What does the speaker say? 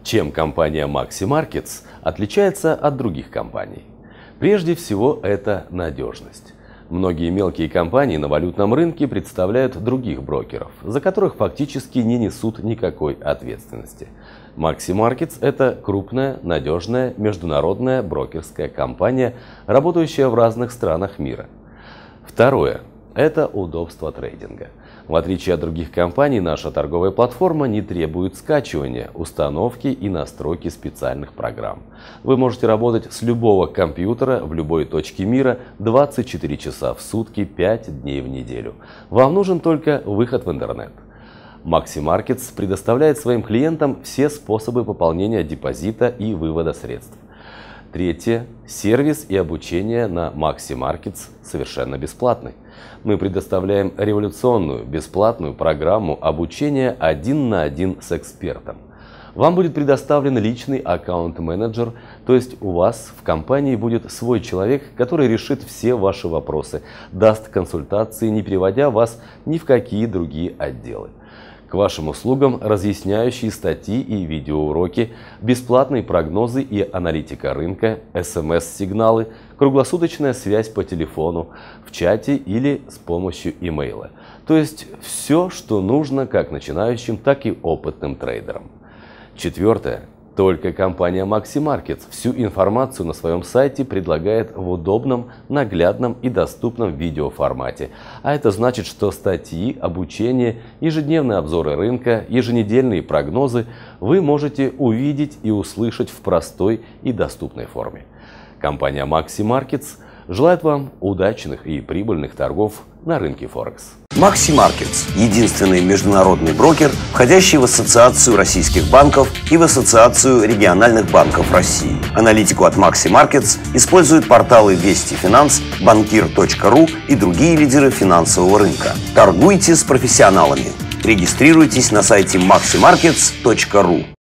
Чем компания Maxi Markets отличается от других компаний? Прежде всего, это надежность. Многие мелкие компании на валютном рынке представляют других брокеров, за которых фактически не несут никакой ответственности. Maxi Markets – это крупная, надежная, международная брокерская компания, работающая в разных странах мира. Второе – это удобство трейдинга. В отличие от других компаний, наша торговая платформа не требует скачивания, установки и настройки специальных программ. Вы можете работать с любого компьютера в любой точке мира 24 часа в сутки, 5 дней в неделю. Вам нужен только выход в интернет. Maxi Markets предоставляет своим клиентам все способы пополнения депозита и вывода средств. Третье. Сервис и обучение на Maxi Markets совершенно бесплатны. Мы предоставляем революционную бесплатную программу обучения 1 на 1 с экспертом. Вам будет предоставлен личный аккаунт-менеджер, то есть у вас в компании будет свой человек, который решит все ваши вопросы, даст консультации, не переводя вас ни в какие другие отделы. К вашим услугам разъясняющие статьи и видеоуроки, бесплатные прогнозы и аналитика рынка, СМС-сигналы, круглосуточная связь по телефону, в чате или с помощью имейла. То есть все, что нужно как начинающим, так и опытным трейдерам. Четвертое. Только компания Maxi Markets всю информацию на своем сайте предлагает в удобном, наглядном и доступном видеоформате. А это значит, что статьи, обучение, ежедневные обзоры рынка, еженедельные прогнозы вы можете увидеть и услышать в простой и доступной форме. Компания Maxi Markets желает вам удачных и прибыльных торгов на рынке Форекс. Maxi Markets – единственный международный брокер, входящий в Ассоциацию российских банков и в Ассоциацию региональных банков России. Аналитику от Maxi Markets используют порталы Вести Финанс, Банкир.ру и другие лидеры финансового рынка. Торгуйте с профессионалами. Регистрируйтесь на сайте maximarkets.ru.